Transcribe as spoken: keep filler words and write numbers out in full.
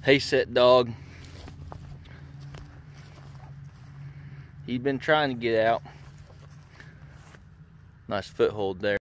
hay set dog. He'd been trying to get out. Nice foothold there.